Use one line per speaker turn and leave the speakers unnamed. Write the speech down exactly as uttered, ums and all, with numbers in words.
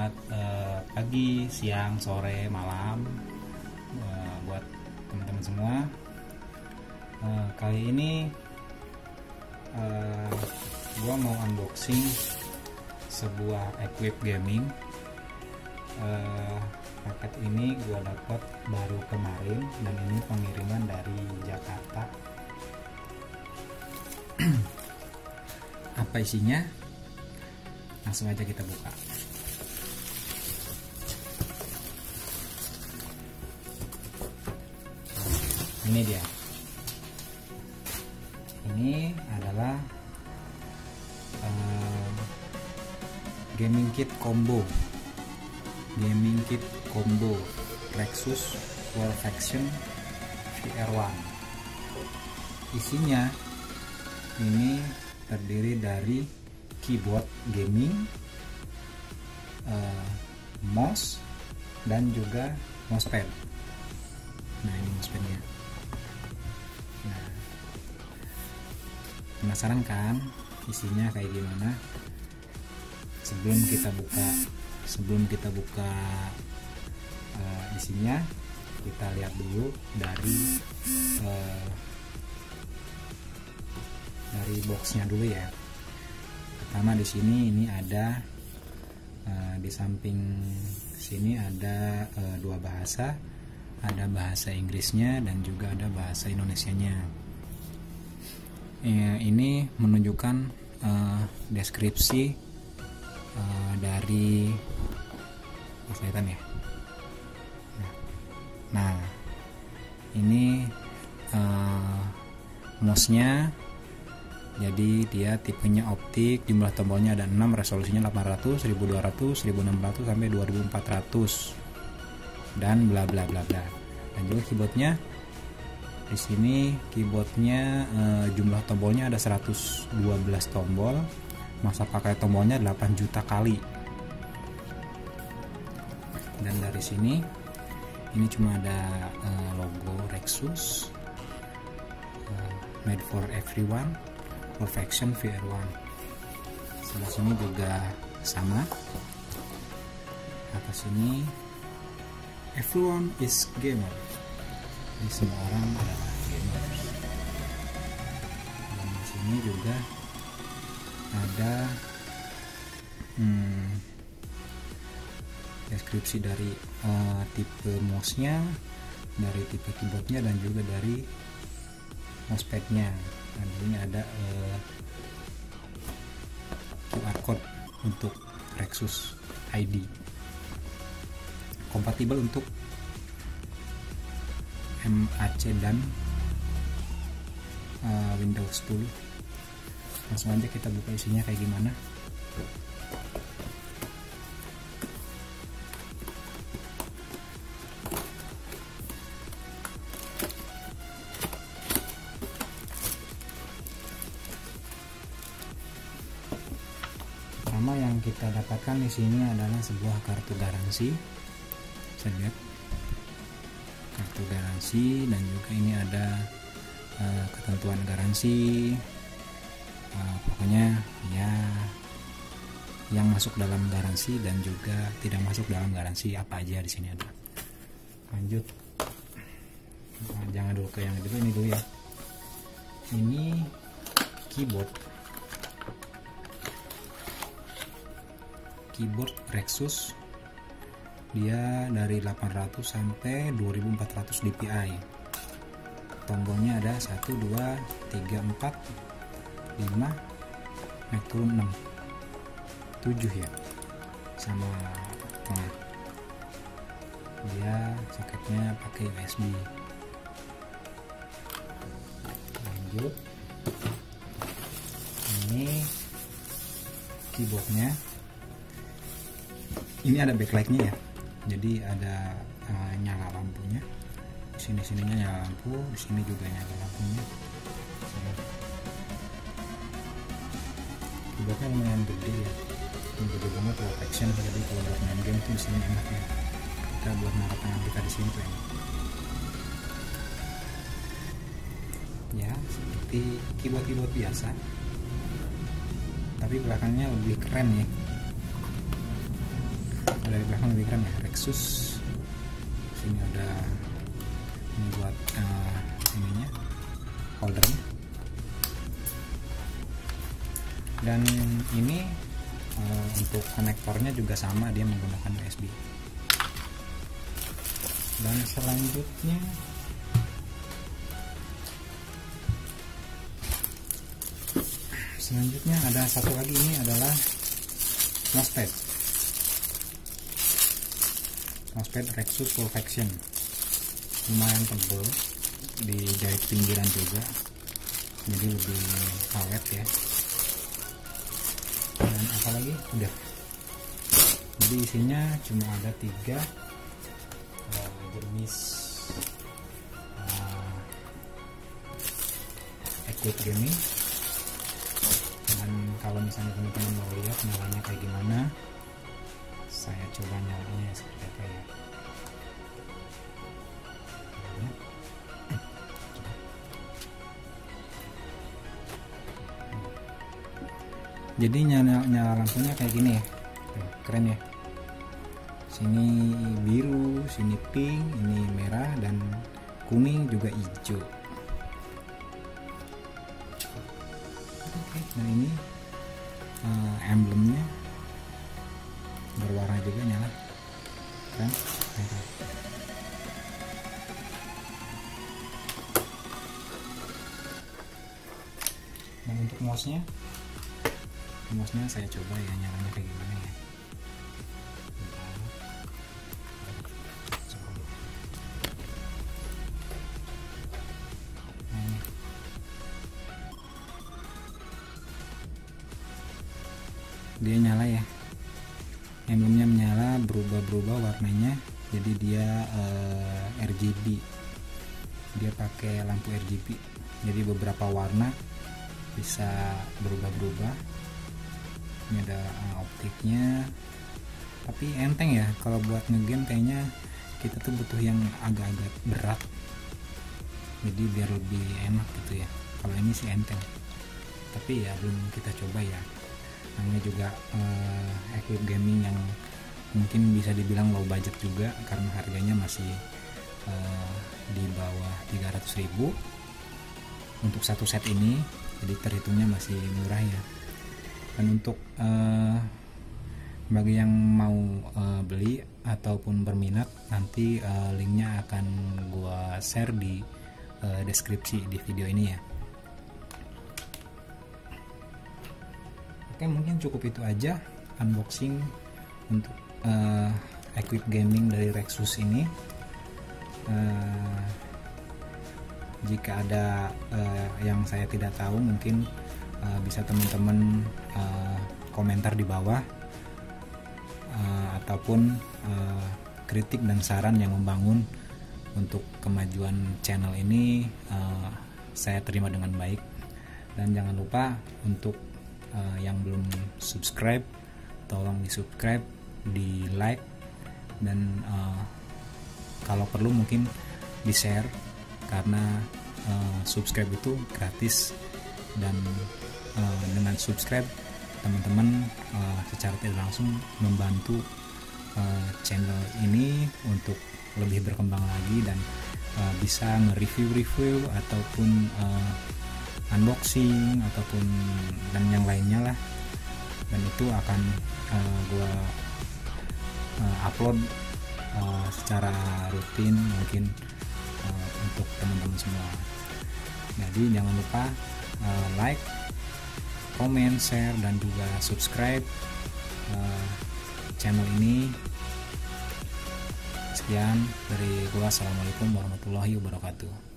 selamat uh, pagi, siang, sore, malam uh, buat teman-teman semua. Uh, kali ini uh, gua mau unboxing sebuah equip gaming. Uh, paket ini gua dapat baru kemarin dan ini pengiriman dari Jakarta. Apa isinya? Langsung aja kita buka. Ini dia. Ini adalah uh, gaming kit combo. Gaming kit combo Rexus Wolfaction V R satu. Isinya ini terdiri dari keyboard gaming, uh, mouse, dan juga mousepad. Nah, ini mousepadnya. Nah, penasaran kan isinya kayak gimana? Sebelum kita buka, sebelum kita buka uh, isinya, kita lihat dulu dari uh, dari boxnya dulu ya. Pertama di sini ini ada uh, di samping sini ada uh, dua bahasa, ada bahasa Inggrisnya dan juga ada bahasa Indonesianya. E, ini menunjukkan uh, deskripsi uh, dari kelihatan ya. Nah, nah ini uh, mouse-nya. Jadi dia tipenya optik, jumlah tombolnya ada enam, resolusinya delapan ratus, seribu dua ratus, seribu enam ratus sampai dua ribu empat ratus dan bla bla bla bla. Dan juga keyboardnya di sini keyboardnya eh, jumlah tombolnya ada seratus dua belas tombol, masa pakai tombolnya delapan juta kali. Dan dari sini ini cuma ada eh, logo Rexus eh, made for everyone. Wolfaction V R satu. Sebelah sini juga sama. Atas sini everyone is gamer. Jadi semua orang adalah gamers. Dan di sini juga ada hmm, deskripsi dari uh, tipe mouse-nya, dari tipe keyboardnya dan juga dari mousepad-nya. Dan ini ada uh, Q R code untuk Rexus I D, kompatibel untuk Mac dan uh, Windows sepuluh. Langsung aja kita buka isinya kayak gimana. Pertama yang kita dapatkan di sini adalah sebuah kartu garansi. Bisa lihat kartu garansi dan juga ini ada uh, ketentuan garansi. Uh, pokoknya ya yang masuk dalam garansi dan juga tidak masuk dalam garansi apa aja di sini ada. Lanjut. Nah, jangan dulu ke yang itu, ini dulu ya. Ini keyboard. Keyboard Rexus, dia dari delapan ratus sampai dua ribu empat ratus D P I. Tombolnya ada satu, dua, tiga, empat, lima, naik turun enam, tujuh ya, sama tengah. Dia soketnya pakai U S B. Lanjut, ini keyboardnya. Ini ada backlightnya ya, jadi ada uh, nyala lampunya. Di sini sininya nyala lampu, di sini juga nyala lampunya. Keyboardnya lumayan gede ya, ini gede banget Wolfaction. Jadi kalau buat main game tuh di sini enak ya. Kita buat naruh tangan kita di sini tuh enak. Ya, seperti keyboard-keyboard biasa, tapi belakangnya lebih keren ya. dari belakang lebih keren ya, Rexus. Sini ada ini buat uh, ininya, holdernya. Dan ini uh, untuk konektornya juga sama, dia menggunakan U S B. Dan selanjutnya selanjutnya ada satu lagi, ini adalah mousepad mousepad Rexus Full Faction, lumayan tebal, dijahit pinggiran juga jadi lebih awet ya. Dan apalagi udah, jadi isinya cuma ada tiga uh, jenis uh, Equip Gaming. Dan kalau misalnya teman-teman mau lihat nyalanya kayak gimana, saya coba nyalanya seperti apa ya. Jadi nyala, nyala lampunya kayak gini ya, tuh, keren ya. Sini biru, sini pink, ini merah, dan kuning juga hijau. Oke, nah ini uh, emblemnya berwarna juga, nyala, keren. Nah untuk mouse-nya, mouse-nya saya coba ya nyalanya kayak gimana ya. Nah, dia nyala ya, emblemnya menyala, berubah-berubah warnanya, jadi dia uh, R G B, dia pakai lampu R G B, jadi beberapa warna bisa berubah-berubah. Ini ada uh, optiknya, tapi enteng ya. Kalau buat ngegame kayaknya kita tuh butuh yang agak-agak berat, jadi biar lebih enak gitu ya. Kalau ini sih enteng, tapi ya belum kita coba ya. Namanya juga uh, Equip Gaming yang mungkin bisa dibilang low budget juga, karena harganya masih uh, di bawah tiga ratus ribu untuk satu set ini, jadi terhitungnya masih murah ya. Dan untuk uh, bagi yang mau uh, beli ataupun berminat, nanti uh, linknya akan gua share di uh, deskripsi di video ini ya. Oke, mungkin cukup itu aja unboxing untuk uh, Equip Gaming dari Rexus ini. Uh, jika ada uh, yang saya tidak tahu, mungkin uh, bisa teman-teman uh, komentar di bawah, uh, ataupun uh, kritik dan saran yang membangun untuk kemajuan channel ini, uh, saya terima dengan baik. Dan jangan lupa untuk uh, yang belum subscribe, tolong di subscribe, di like, dan uh, kalau perlu mungkin di share, karena uh, subscribe itu gratis. Dan uh, dengan subscribe teman-teman uh, secara tidak langsung membantu uh, channel ini untuk lebih berkembang lagi, dan uh, bisa nge-review-review ataupun uh, unboxing ataupun dan yang lainnya lah. Dan itu akan uh, gua uh, upload uh, secara rutin mungkin uh, untuk teman-teman semua. Jadi jangan lupa uh, like, comment, share, dan juga subscribe uh, channel ini. Sekian dari gua, assalamualaikum warahmatullahi wabarakatuh.